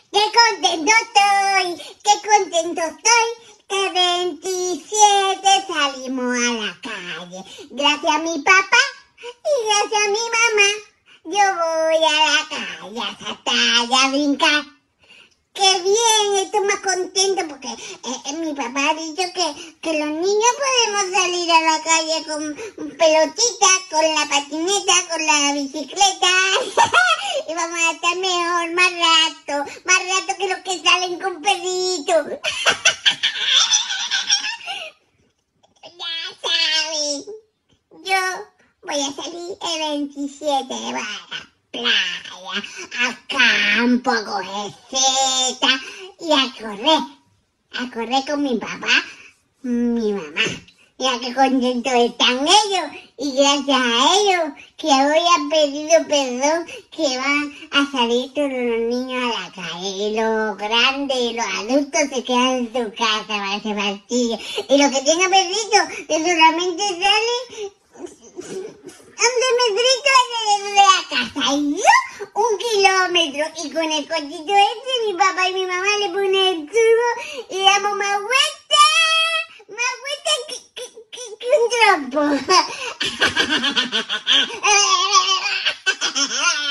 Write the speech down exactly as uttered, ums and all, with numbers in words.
¡Qué contento estoy! ¡Qué contento estoy! Que veintisiete salimos a la calle. Gracias a mi papá y gracias a mi mamá. Yo voy a la calle a saltar, a brincar. ¡Qué bien! Estoy más contento porque eh, eh, mi papá ha dicho que, que los niños podemos salir a la calle con pelotitas, con la patineta, con la bicicleta y vamos a estar mejor, más rato, más rato que los que salen con perritos. Ya saben, yo voy a salir el veintisiete para la playa, a campo, a coger setas y a correr, a correr con mi papá, mi mamá. Mira qué contentos están ellos y gracias a ellos que hoy han pedido perdón que van a salir todos los niños a la calle y los grandes y los adultos se quedan en su casa para ese partido y los que tengan perritos que solamente salen un metrito alrededor de la casa y yo un kilómetro y con el cochito este mi papá y mi mamá le ponen el tubo y damos más vueltas, más vueltas que, que, que, que un trompo.